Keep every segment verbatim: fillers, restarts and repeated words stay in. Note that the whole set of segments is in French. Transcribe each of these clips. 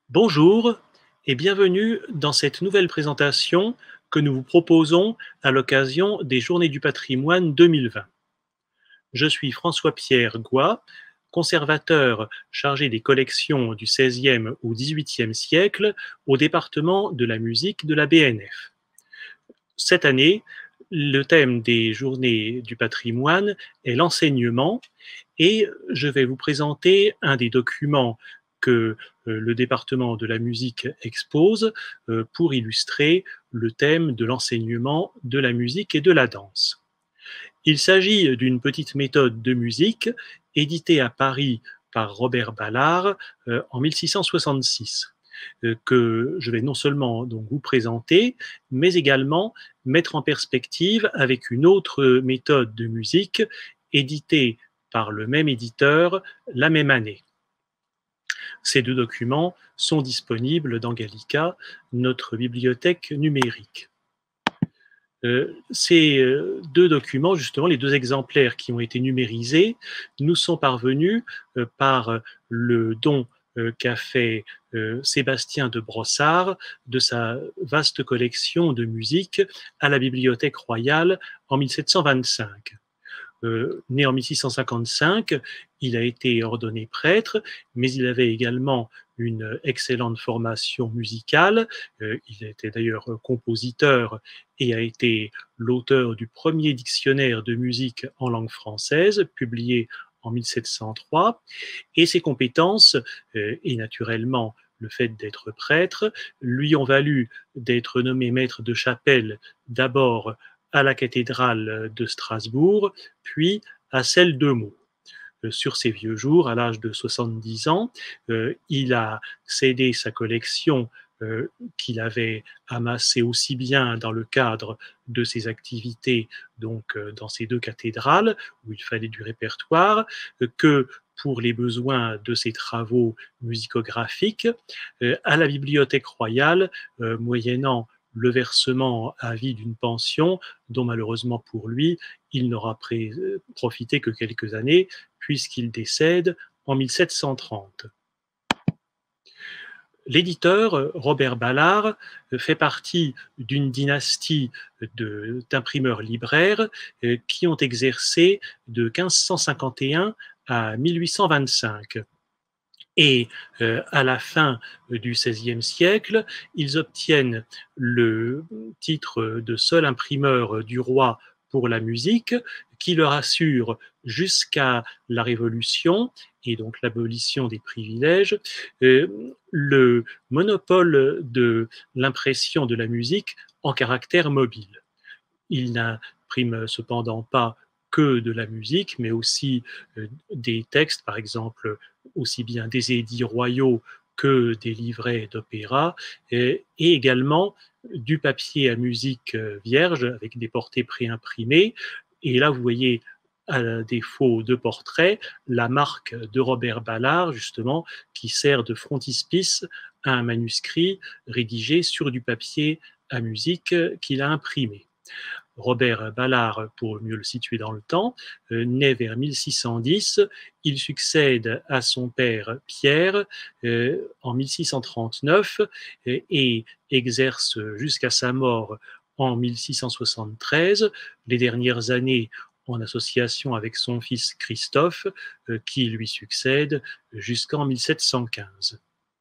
Bonjour et bienvenue dans cette nouvelle présentation que nous vous proposons à l'occasion des Journées du patrimoine deux mille vingt. Je suis François-Pierre Goy, conservateur chargé des collections du seizième au dix-huitième siècle au département de la musique de la B N F. Cette année, le thème des Journées du patrimoine est l'enseignement et je vais vous présenter un des documents que euh, le département de la musique expose euh, pour illustrer le thème de l'enseignement de la musique et de la danse. Il s'agit d'une petite méthode de musique éditée à Paris par Robert Ballard euh, en mille six cent soixante-six, euh, que je vais non seulement donc vous présenter, mais également mettre en perspective avec une autre méthode de musique éditée par le même éditeur la même année. Ces deux documents sont disponibles dans Gallica, notre bibliothèque numérique. Euh, ces euh, deux documents, justement, les deux exemplaires qui ont été numérisés, nous sont parvenus euh, par le don euh, qu'a fait euh, Sébastien de Brossard de sa vaste collection de musique à la Bibliothèque royale en mille sept cent vingt-cinq. Euh, né en mille six cent cinquante-cinq, il a été ordonné prêtre, mais il avait également une excellente formation musicale. Euh, il était d'ailleurs compositeur et a été l'auteur du premier dictionnaire de musique en langue française, publié en mille sept cent trois. Et ses compétences, euh, et naturellement le fait d'être prêtre, lui ont valu d'être nommé maître de chapelle d'abord à la cathédrale de Strasbourg, puis à celle de Meaux. Sur ses vieux jours, à l'âge de soixante-dix ans, euh, il a cédé sa collection euh, qu'il avait amassée aussi bien dans le cadre de ses activités, donc euh, dans ces deux cathédrales, où il fallait du répertoire, euh, que pour les besoins de ses travaux musicographiques, euh, à la Bibliothèque royale, euh, moyennant le versement à vie d'une pension dont malheureusement pour lui, il n'aura profité que quelques années puisqu'il décède en mille sept cent trente. L'éditeur, Robert Ballard, fait partie d'une dynastie d'imprimeurs libraires qui ont exercé de quinze cent cinquante et un à mille huit cent vingt-cinq. Et euh, à la fin du seizième siècle, ils obtiennent le titre de seul imprimeur du roi pour la musique, qui leur assure jusqu'à la Révolution et donc l'abolition des privilèges, euh, le monopole de l'impression de la musique en caractère mobile. Il n'imprime cependant pas que de la musique, mais aussi euh, des textes, par exemple, aussi bien des édits royaux que des livrets d'opéra, et, et également du papier à musique euh, vierge avec des portées préimprimées. Et là, vous voyez, à défaut de portrait, la marque de Robert Ballard, justement, qui sert de frontispice à un manuscrit rédigé sur du papier à musique qu'il a imprimé. Robert Ballard, pour mieux le situer dans le temps, euh, naît vers mille six cent dix. Il succède à son père Pierre euh, en mille six cent trente-neuf euh, et exerce jusqu'à sa mort en mille six cent soixante-treize, les dernières années en association avec son fils Christophe, euh, qui lui succède jusqu'en mille sept cent quinze.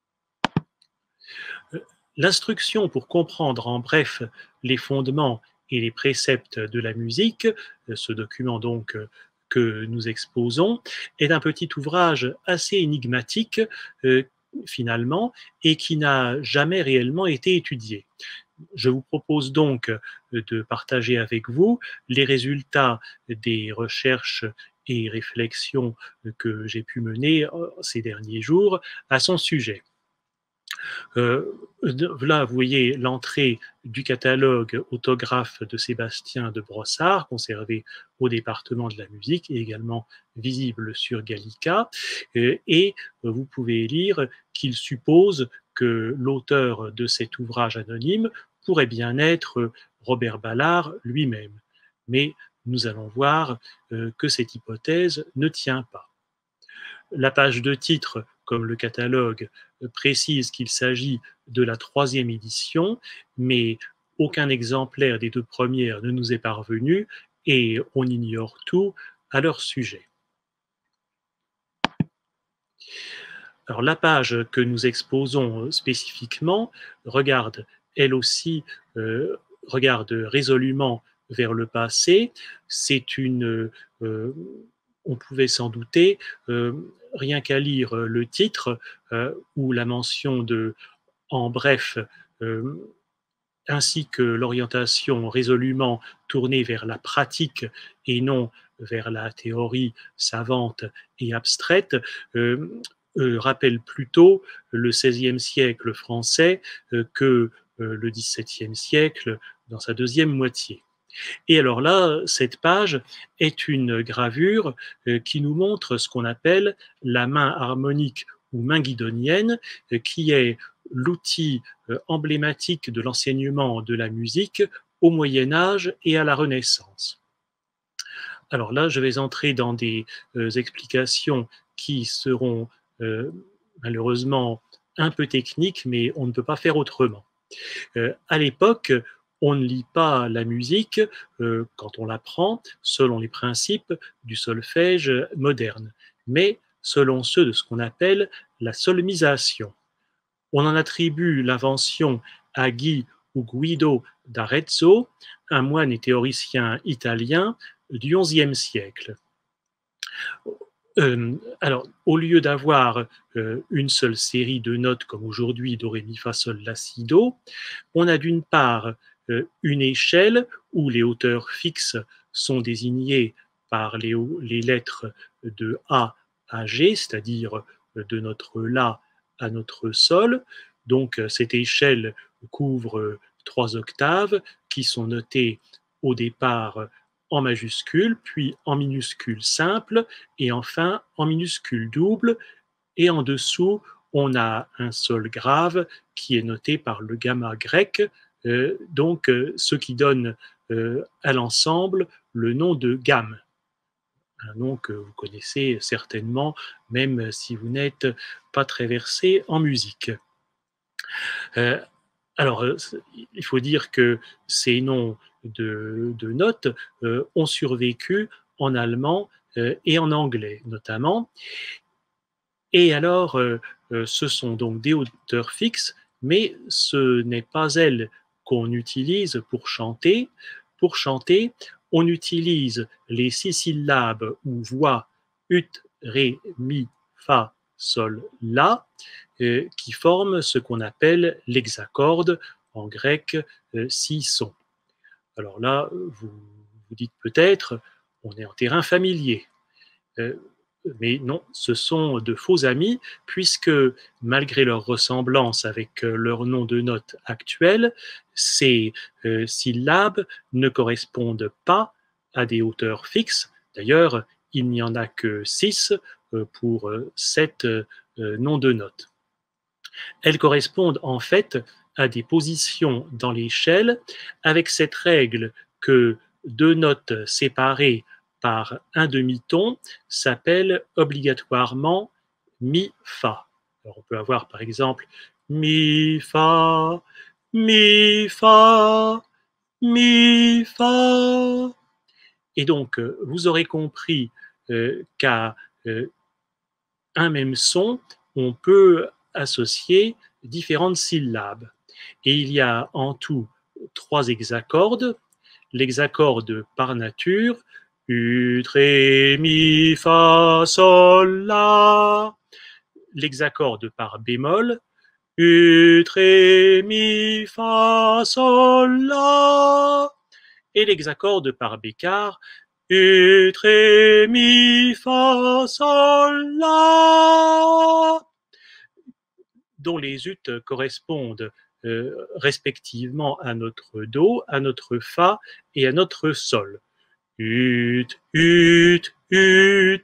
L'instruction pour comprendre en bref les fondements et les préceptes de la musique, ce document donc que nous exposons, est un petit ouvrage assez énigmatique euh, finalement et qui n'a jamais réellement été étudié. Je vous propose donc de partager avec vous les résultats des recherches et réflexions que j'ai pu mener ces derniers jours à son sujet. Euh, là, vous voyez l'entrée du catalogue autographe de Sébastien de Brossard, conservé au département de la musique et également visible sur Gallica. Euh, et vous pouvez lire qu'il suppose que l'auteur de cet ouvrage anonyme pourrait bien être Robert Ballard lui-même. Mais nous allons voir euh, que cette hypothèse ne tient pas. La page de titre comme le catalogue précise qu'il s'agit de la troisième édition, mais aucun exemplaire des deux premières ne nous est parvenu et on ignore tout à leur sujet. Alors la page que nous exposons spécifiquement regarde, elle aussi, euh, regarde résolument vers le passé. C'est une, euh, on pouvait s'en douter, euh, rien qu'à lire le titre euh, ou la mention de en bref, euh, ainsi que l'orientation résolument tournée vers la pratique et non vers la théorie savante et abstraite, euh, euh, rappelle plutôt le seizième siècle français euh, que euh, le dix-septième siècle dans sa deuxième moitié. Et alors là, cette page est une gravure euh, qui nous montre ce qu'on appelle la main harmonique ou main guidonienne, euh, qui est l'outil euh, emblématique de l'enseignement de la musique au Moyen Âge et à la Renaissance. Alors là, je vais entrer dans des euh, explications qui seront euh, malheureusement un peu techniques, mais on ne peut pas faire autrement. Euh, à l'époque, on ne lit pas la musique euh, quand on l'apprend selon les principes du solfège moderne, mais selon ceux de ce qu'on appelle la solmisation. On en attribue l'invention à Guy ou Guido d'Arezzo, un moine et théoricien italien du onzième siècle. Euh, alors, au lieu d'avoir euh, une seule série de notes comme aujourd'hui, do, ré, mi, fa, sol, la, si, do, on a d'une part euh, une échelle où les hauteurs fixes sont désignées par les, les lettres de A à G, c'est-à-dire de notre La à notre Sol. Donc, cette échelle couvre trois octaves qui sont notées au départ en majuscule, puis en minuscule simple, et enfin en minuscule double. Et en dessous, on a un sol grave qui est noté par le gamma grec, euh, donc euh, ce qui donne euh, à l'ensemble le nom de gamme. Un nom que vous connaissez certainement, même si vous n'êtes pas très versé en musique. Euh, alors, euh, il faut dire que ces noms de, de notes euh, ont survécu en allemand euh, et en anglais notamment. Et alors, euh, euh, ce sont donc des hauteurs fixes, mais ce n'est pas elles qu'on utilise pour chanter. Pour chanter, on utilise les six syllabes ou voix ut, ré, mi, fa, sol, la, euh, qui forment ce qu'on appelle l'hexacorde, en grec, euh, six sons. Alors là, vous vous dites peut-être, on est en terrain familier. Euh, mais non, ce sont de faux amis, puisque malgré leur ressemblance avec leur nom de note actuel, ces euh, syllabes ne correspondent pas à des hauteurs fixes. D'ailleurs, il n'y en a que six euh, pour euh, sept euh, noms de notes. Elles correspondent en fait à des positions dans l'échelle, avec cette règle que deux notes séparées par un demi-ton s'appelle obligatoirement mi-fa. Alors on peut avoir par exemple mi-fa, mi-fa, mi-fa. Et donc vous aurez compris euh, qu'à euh, un même son, on peut associer différentes syllabes. Et il y a en tout trois hexacordes. L'hexacorde par nature, ut, ré, mi, fa, sol, la. L'hexacorde par bémol, ut, ré, mi, fa, sol, la. Et l'hexacorde par bécard, ut, ré, mi, fa, sol, la, dont les ut correspondent euh, respectivement à notre do, à notre fa et à notre sol. Ut, ut, ut.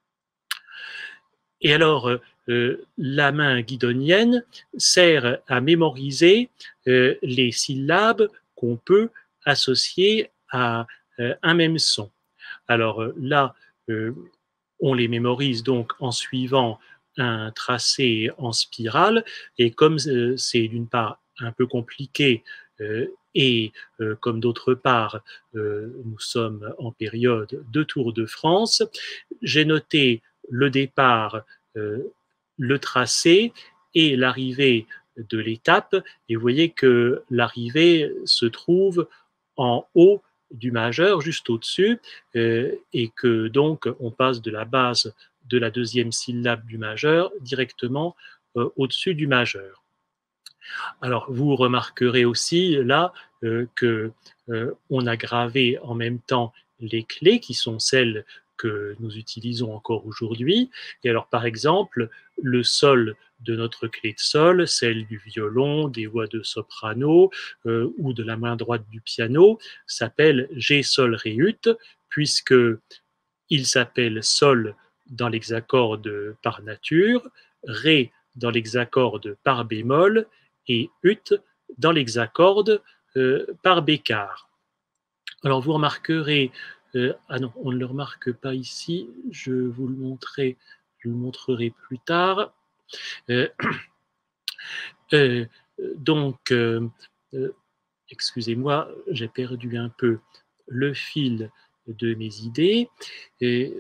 Et alors, euh, la main guidonienne sert à mémoriser euh, les syllabes qu'on peut associer à euh, un même son. Alors euh, là, euh, on les mémorise donc en suivant un tracé en spirale, et comme euh, c'est d'une part un peu compliqué, euh, et euh, comme d'autre part euh, nous sommes en période de Tour de France, j'ai noté le départ, euh, le tracé et l'arrivée de l'étape, et vous voyez que l'arrivée se trouve en haut du majeur, juste au-dessus, euh, et que donc on passe de la base de la deuxième syllabe du majeur directement euh, au-dessus du majeur. Alors, vous remarquerez aussi là euh, que euh, on a gravé en même temps les clés qui sont celles que nous utilisons encore aujourd'hui. Et alors, par exemple, le sol de notre clé de sol, celle du violon, des voix de soprano euh, ou de la main droite du piano, s'appelle G sol ré ut, puisque il s'appelle sol dans l'hexacorde par nature, ré dans l'hexacorde par bémol et ut dans l'hexacorde euh, par bécard. Alors vous remarquerez, euh, ah non, on ne le remarque pas ici, je vous le montrerai, je vous le montrerai plus tard. Euh, euh, donc, euh, euh, excusez-moi, j'ai perdu un peu le fil de mes idées. Et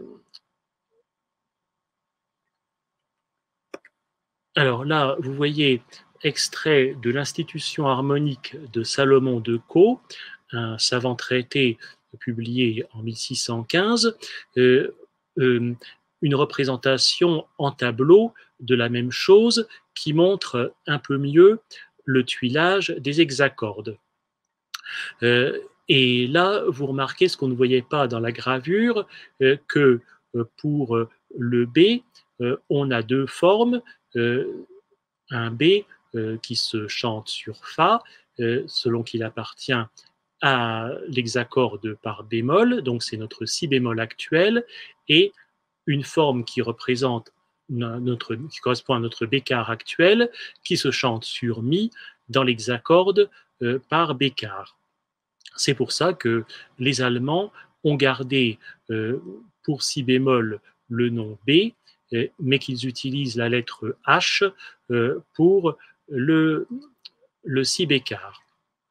alors là, vous voyez extrait de l'Institution harmonique de Salomon de Caux, un savant traité publié en mille six cent quinze, euh, euh, une représentation en tableau de la même chose qui montre un peu mieux le tuilage des hexacordes. Euh, et là, vous remarquez ce qu'on ne voyait pas dans la gravure, euh, que euh, pour euh, le B, euh, on a deux formes. Euh, un B euh, qui se chante sur Fa, euh, selon qu'il appartient à l'hexacorde par bémol, donc c'est notre si bémol actuel, et une forme qui représente notre, qui correspond à notre bécard actuel, qui se chante sur Mi dans l'hexacorde euh, par bécard. C'est pour ça que les Allemands ont gardé euh, pour si bémol le nom B, euh, mais qu'ils utilisent la lettre H euh, pour le, le si bécard.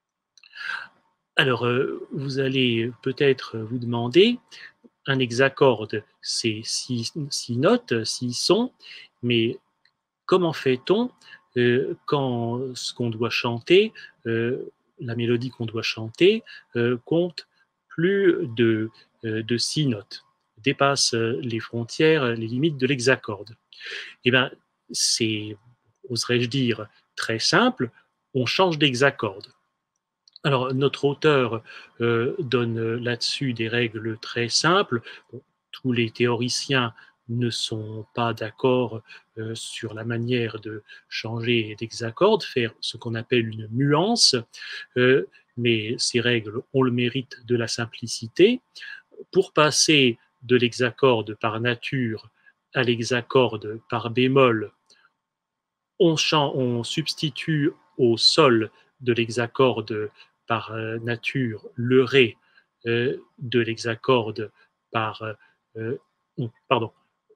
Alors, euh, vous allez peut-être vous demander, un hexacorde, c'est six, six notes, six sons, mais comment fait-on euh, quand ce qu'on doit chanter, euh, la mélodie qu'on doit chanter, euh, compte plus de, euh, de six notes, dépasse euh, les frontières, les limites de l'hexacorde? Eh bien, c'est, oserais-je dire, très simple, on change d'hexacorde. Alors, notre auteur euh, donne là-dessus des règles très simples. Bon, tous les théoriciens ne sont pas d'accord euh, sur la manière de changer d'hexacorde, faire ce qu'on appelle une nuance, euh, mais ces règles ont le mérite de la simplicité. Pour passer de l'hexacorde par nature à l'hexacorde par bémol, on, on substitue au sol de l'hexacorde par euh, nature le ré euh, de l'hexacorde par euh, on, pardon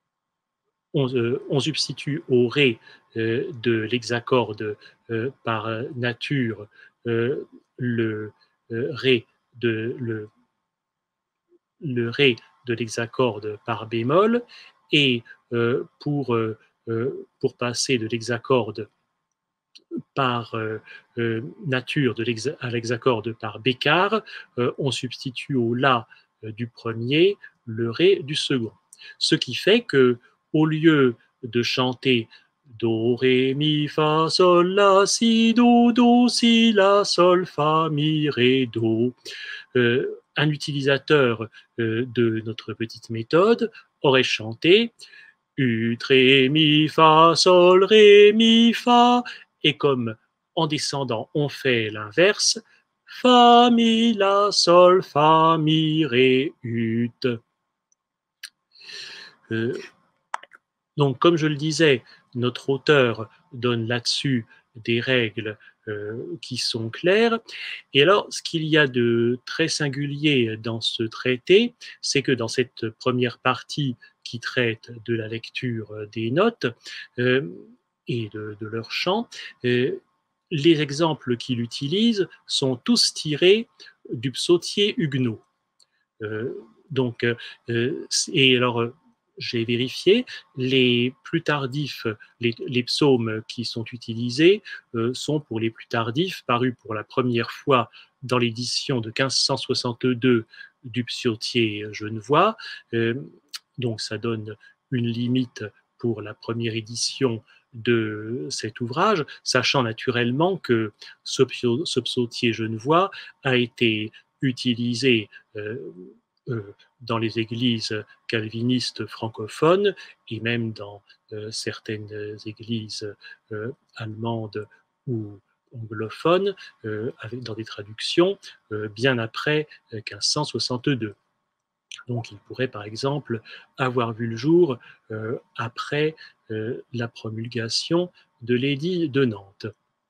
on, euh, on, substitue au ré euh, de l'hexacorde euh, par nature euh, le euh, ré de le, le ré de l'hexacorde par bémol, et euh, pour euh, euh, pour passer de l'hexacorde par euh, euh, nature de à l'hexacorde par bécard, euh, on substitue au la euh, du premier le ré du second. Ce qui fait que, au lieu de chanter do, ré, mi, fa, sol, la, si, do, do, si, la, sol, fa, mi, ré, do, euh, un utilisateur euh, de notre petite méthode aurait chanté ut, ré, mi, fa, sol, ré, mi, fa, et comme en descendant on fait l'inverse, fa, mi, la, sol, fa, mi, ré, ut. Euh, donc comme je le disais, notre auteur donne là-dessus des règles euh, qui sont claires. Et alors, ce qu'il y a de très singulier dans ce traité, c'est que dans cette première partie qui traite de la lecture des notes euh, et de, de leur chant, euh, les exemples qu'il utilise sont tous tirés du psautier huguenot. Euh, donc, euh, et alors, euh, j'ai vérifié, les plus tardifs, les, les psaumes qui sont utilisés euh, sont pour les plus tardifs, parus pour la première fois dans l'édition de quinze cent soixante-deux du psautier genevois. Euh, donc, ça donne une limite pour la première édition de cet ouvrage, sachant naturellement que ce, ce psautier genevois a été utilisé euh, euh, dans les églises calvinistes francophones et même dans euh, certaines églises euh, allemandes ou anglophones, euh, avec, dans des traductions, euh, bien après euh, quinze cent soixante-deux. Donc il pourrait par exemple avoir vu le jour euh, après euh, la promulgation de l'édit de Nantes.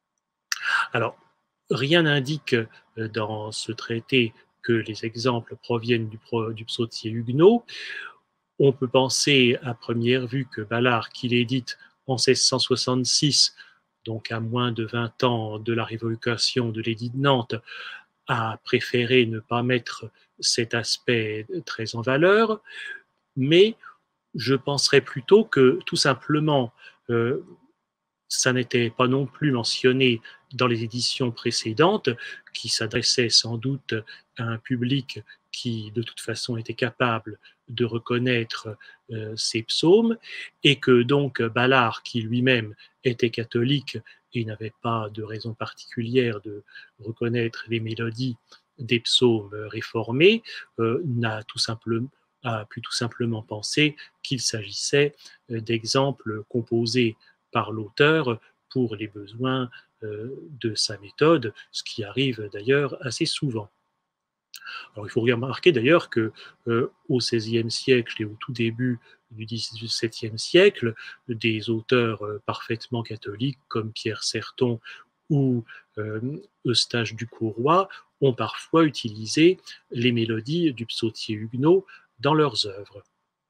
Alors, rien n'indique euh, dans ce traité que les exemples proviennent du, pro, du psautier huguenot. On peut penser à première vue que Ballard, qui l'édite en seize cent soixante-six, donc à moins de vingt ans de la révocation de l'édit de Nantes, a préféré ne pas mettre cet aspect très en valeur, mais je penserais plutôt que tout simplement euh, ça n'était pas non plus mentionné dans les éditions précédentes, qui s'adressaient sans doute à un public qui, de toute façon, était capable de reconnaître euh, ces psaumes, et que donc Ballard, qui lui-même était catholique et n'avait pas de raison particulière de reconnaître les mélodies des psaumes réformés, euh, n'a tout simplement a pu tout simplement penser qu'il s'agissait d'exemples composés par l'auteur pour les besoins euh, de sa méthode, ce qui arrive d'ailleurs assez souvent. Alors il faut remarquer d'ailleurs que euh, au seizième siècle et au tout début du dix-septième siècle, des auteurs euh, parfaitement catholiques comme Pierre Certon ou euh, Eustache du Courroy ont parfois utilisé les mélodies du psautier huguenot dans leurs œuvres.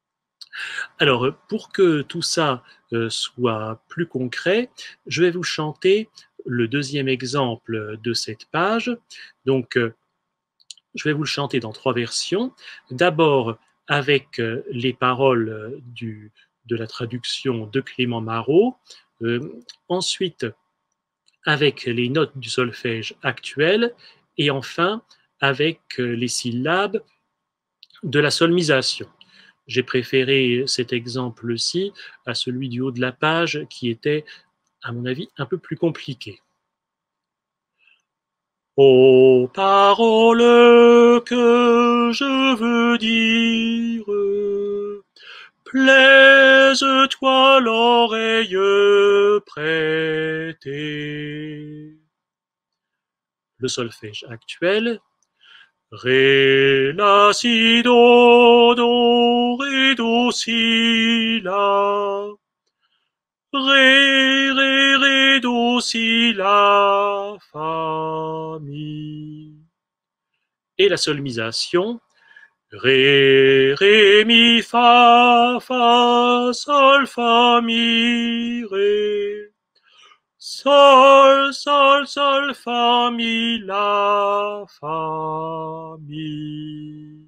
Alors, pour que tout ça euh, soit plus concret, je vais vous chanter le deuxième exemple de cette page. Donc, euh, je vais vous le chanter dans trois versions. D'abord, avec euh, les paroles euh, du, de la traduction de Clément Marot. Euh, ensuite, avec les notes du solfège actuel. Et enfin, avec euh, les syllabes de la solmisation. J'ai préféré cet exemple-ci à celui du haut de la page qui était, à mon avis, un peu plus compliqué. Ô paroles que je veux dire, plaise-toi l'oreille prêter. Le solfège actuel. Ré, la, si, do, do, ré, do, si, la. Ré, ré, ré, do, si, la, fa, mi. Et la solmisation. Ré, ré, mi, fa, fa, sol, fa, mi, ré. Sol, sol, sol, fa, mi, la, fa, mi.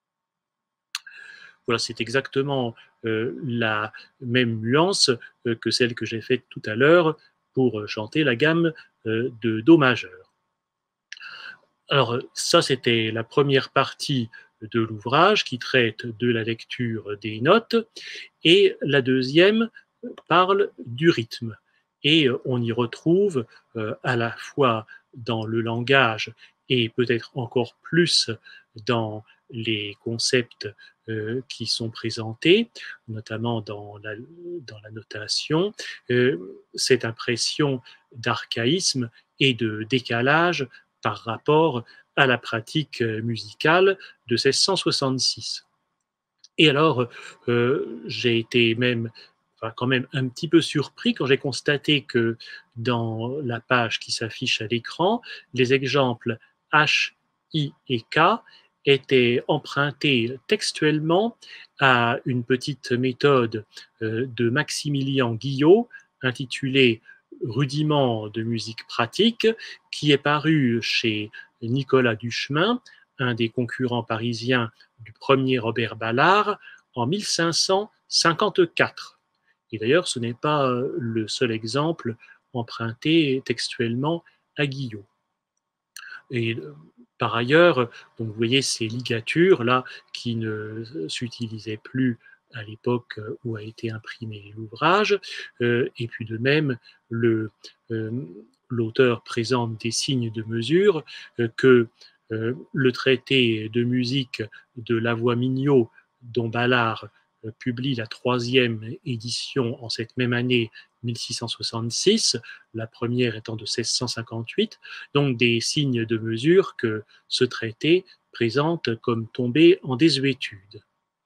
Voilà, c'est exactement euh, la même nuance euh, que celle que j'ai faite tout à l'heure pour chanter la gamme euh, de Do majeur. Alors, ça, c'était la première partie de l'ouvrage qui traite de la lecture des notes, et la deuxième parle du rythme. Et on y retrouve euh, à la fois dans le langage et peut-être encore plus dans les concepts euh, qui sont présentés, notamment dans la, dans la notation, euh, cette impression d'archaïsme et de décalage par rapport à la pratique musicale de seize cent soixante-six. Et alors, euh, j'ai été même enfin, quand même un petit peu surpris quand j'ai constaté que dans la page qui s'affiche à l'écran, les exemples H, I et K étaient empruntés textuellement à une petite méthode euh, de Maximilien Guillot intitulée Rudiments de musique pratique, qui est parue chez Nicolas Duchemin, un des concurrents parisiens du premier Robert Ballard, en mille cinq cent cinquante-quatre. Et d'ailleurs, ce n'est pas euh, le seul exemple emprunté textuellement à Guillot. Et euh, par ailleurs, donc vous voyez ces ligatures là qui ne s'utilisaient plus à l'époque où a été imprimé l'ouvrage, euh, et puis de même le euh, l'auteur présente des signes de mesure euh, que euh, le traité de musique de Lavoie-Mignot, dont Ballard euh, publie la troisième édition en cette même année mille six cent soixante-six, la première étant de seize cent cinquante-huit, donc des signes de mesure que ce traité présente comme tombés en désuétude.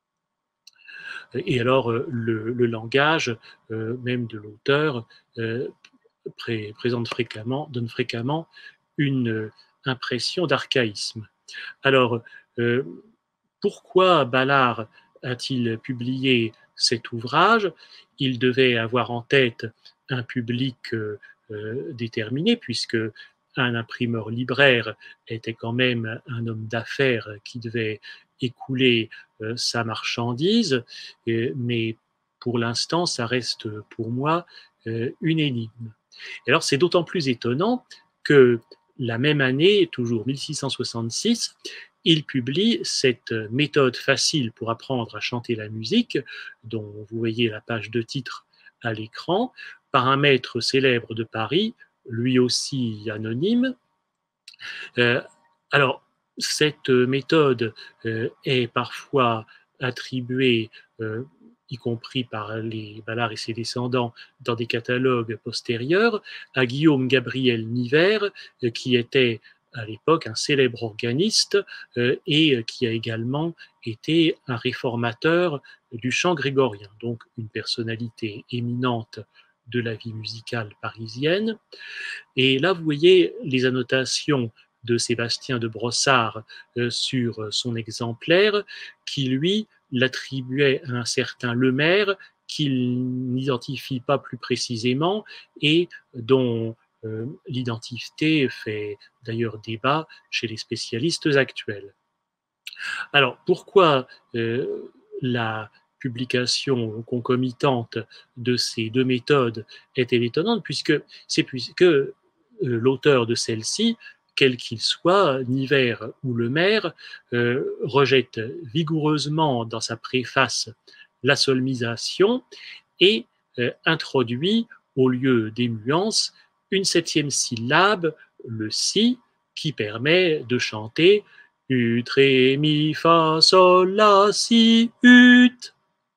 Et alors le, le langage euh, même de l'auteur euh, pré présente fréquemment, donne fréquemment une impression d'archaïsme. Alors, euh, pourquoi Ballard a-t-il publié cet ouvrage? Il devait avoir en tête un public euh, euh, déterminé, puisque un imprimeur libraire était quand même un homme d'affaires qui devait écouler euh, sa marchandise, et, mais pour l'instant, ça reste pour moi euh, une énigme. Et alors, c'est d'autant plus étonnant que la même année, toujours mille six cent soixante-six, il publie cette méthode facile pour apprendre à chanter la musique, dont vous voyez la page de titre à l'écran, par un maître célèbre de Paris, lui aussi anonyme. Euh, alors, cette méthode euh, est parfois attribuée, euh, y compris par les Ballard et ses descendants, dans des catalogues postérieurs, à Guillaume Gabriel Niver, euh, qui était à l'époque un célèbre organiste euh, et qui a également été un réformateur du chant grégorien, donc une personnalité éminente de la vie musicale parisienne. Et là, vous voyez les annotations de Sébastien de Brossard euh, sur son exemplaire, qui lui l'attribuait à un certain Lemaire, qu'il n'identifie pas plus précisément et dont euh, l'identité fait d'ailleurs débat chez les spécialistes actuels. Alors, pourquoi euh, la publication concomitante de ces deux méthodes est-elle étonnante? Puisque c'est puisque euh, l'auteur de celle-ci, quel qu'il soit, Niver ou Lemaire, euh, rejette vigoureusement dans sa préface la solmisation et euh, introduit, au lieu des muances, une septième syllabe, le si, qui permet de chanter ut, ré, mi, fa, sol, la, si, ut.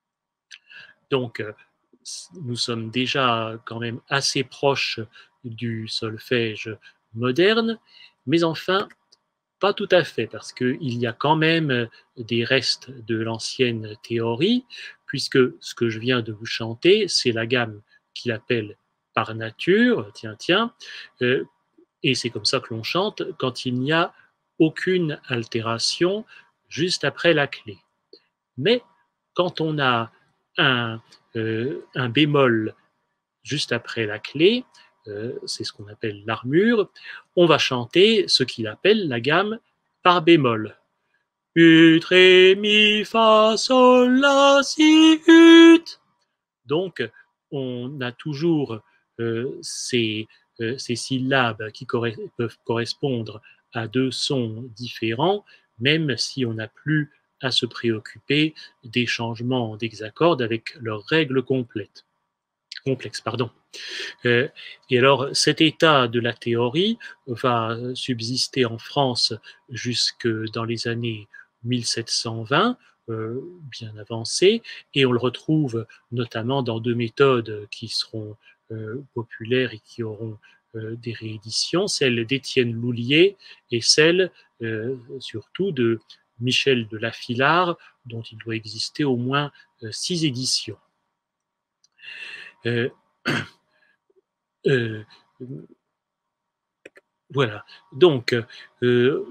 Donc, euh, nous sommes déjà quand même assez proches du solfège moderne, mais enfin, pas tout à fait, parce qu'il y a quand même des restes de l'ancienne théorie, puisque ce que je viens de vous chanter, c'est la gamme qu'il appelle par nature, tiens, tiens, euh, et c'est comme ça que l'on chante quand il n'y a aucune altération juste après la clé. Mais quand on a un, euh, un bémol juste après la clé, euh, c'est ce qu'on appelle l'armure, on va chanter ce qu'il appelle la gamme par bémol. Ut, ré, mi, fa, sol, la, si, ut. Donc, on a toujours euh, ces, euh, ces syllabes qui corre- peuvent correspondre à deux sons différents, même si on n'a plus à se préoccuper des changements d'hexacorde avec leurs règles complètes, complexes. Pardon. Euh, et alors, cet état de la théorie va subsister en France jusque dans les années mille sept cent vingt, euh, bien avancé, et on le retrouve notamment dans deux méthodes qui seront euh, populaires et qui auront euh, des rééditions, celle d'Étienne Loulier et celle euh, surtout de Michel de Lafillard, dont il doit exister au moins euh, six éditions. Euh, euh, voilà. Donc, euh,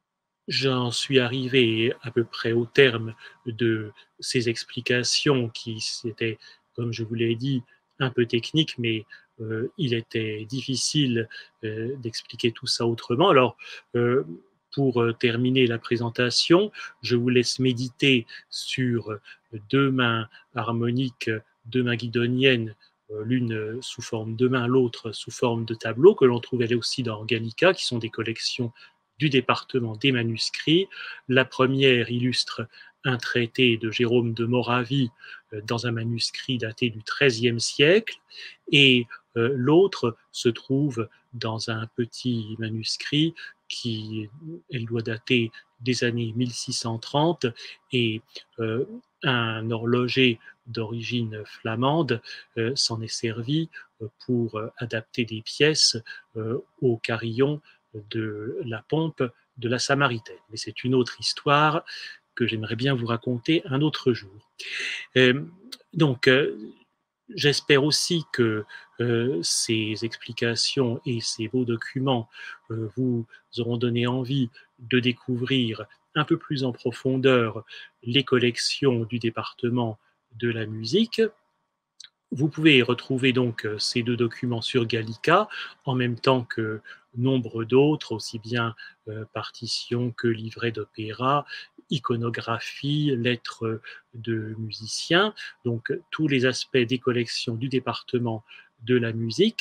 j'en suis arrivé à peu près au terme de ces explications qui étaient, comme je vous l'ai dit, un peu techniques, mais euh, il était difficile euh, d'expliquer tout ça autrement. Alors, euh, pour euh, terminer la présentation, je vous laisse méditer sur deux mains harmoniques, deux mains guidoniennes, euh, l'une sous forme de main, l'autre sous forme de tableau, que l'on trouve elle aussi dans Gallica, qui sont des collections du département des manuscrits. La première illustre un traité de Jérôme de Moravie euh, dans un manuscrit daté du treizième siècle, et euh, l'autre se trouve dans un petit manuscrit qui, elle doit dater des années mille six cent trente, et euh, un horloger d'origine flamande euh, s'en est servi euh, pour euh, adapter des pièces euh, au carillon de la pompe de la Samaritaine. Mais c'est une autre histoire que j'aimerais bien vous raconter un autre jour. Euh, donc, euh, j'espère aussi que euh, ces explications et ces beaux documents euh, vous auront donné envie de découvrir un peu plus en profondeur les collections du département de la musique. Vous pouvez retrouver donc euh, ces deux documents sur Gallica, en même temps que nombre d'autres, aussi bien euh, partitions que livrets d'opéra, iconographie, lettres de musiciens, donc tous les aspects des collections du département de la musique.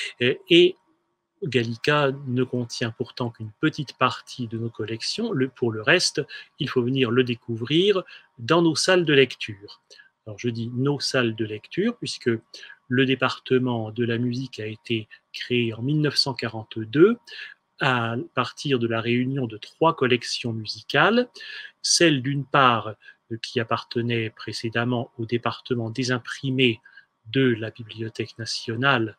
Et Gallica ne contient pourtant qu'une petite partie de nos collections. Le, pour le reste, il faut venir le découvrir dans nos salles de lecture. Alors je dis nos salles de lecture puisque le département de la musique a été créé en mille neuf cent quarante-deux à partir de la réunion de trois collections musicales, celle d'une part qui appartenait précédemment au département des imprimés de la Bibliothèque nationale,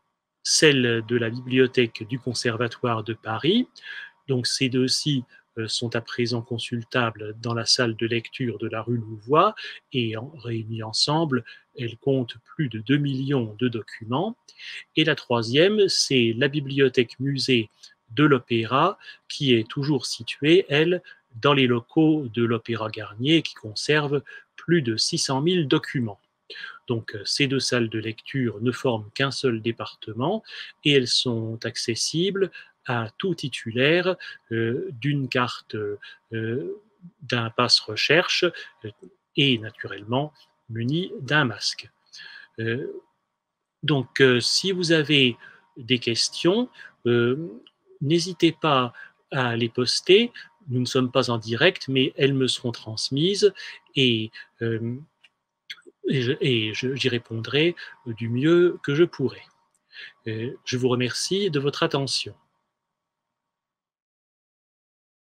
celle de la bibliothèque du Conservatoire de Paris. Donc ces deux-ci euh, sont à présent consultables dans la salle de lecture de la rue Louvois, et en, réunies ensemble, elles comptent plus de deux millions de documents. Et la troisième, c'est la bibliothèque musée de l'Opéra, qui est toujours située, elle, dans les locaux de l'Opéra Garnier, qui conserve plus de six cent mille documents. Donc ces deux salles de lecture ne forment qu'un seul département et elles sont accessibles à tout titulaire euh, d'une carte, euh, d'un pass recherche euh, et naturellement muni d'un masque. Euh, donc euh, si vous avez des questions, euh, n'hésitez pas à les poster. Nous ne sommes pas en direct, mais elles me seront transmises et euh, et j'y répondrai du mieux que je pourrai. Je vous remercie de votre attention.